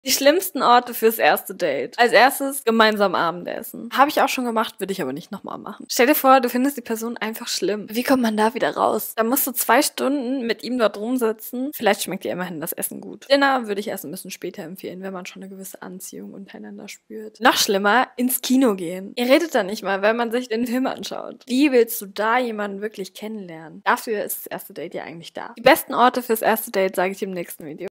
Die schlimmsten Orte fürs erste Date. Als erstes gemeinsam Abendessen. Habe ich auch schon gemacht, würde ich aber nicht nochmal machen. Stell dir vor, du findest die Person einfach schlimm. Wie kommt man da wieder raus? Da musst du 2 Stunden mit ihm dort rumsitzen. Vielleicht schmeckt dir immerhin das Essen gut. Dinner würde ich erst ein bisschen später empfehlen, wenn man schon eine gewisse Anziehung untereinander spürt. Noch schlimmer, ins Kino gehen. Ihr redet da nicht mal, wenn man sich den Film anschaut. Wie willst du da jemanden wirklich kennenlernen? Dafür ist das erste Date ja eigentlich da. Die besten Orte fürs erste Date sage ich im nächsten Video.